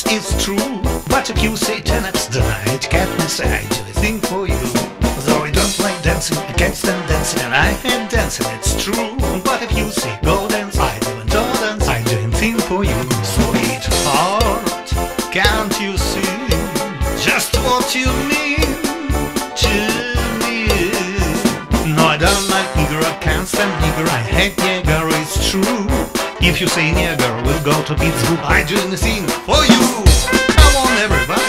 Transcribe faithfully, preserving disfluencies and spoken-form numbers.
this is true. But if you say ten X, then I can't miss I do a thing for you. Though I don't like dancing, I can't stand dancing, and I hate dancing, it's true. But if you say go dance, I do and don't dance, I do a thing for you. Sweetheart, can't you see just what you mean to me? No, I don't like nigger, I can't stand nigger, I hate nigger, it's true. If you say nigger, we'll go to Pittsburgh, I do anything for you. Come on everybody.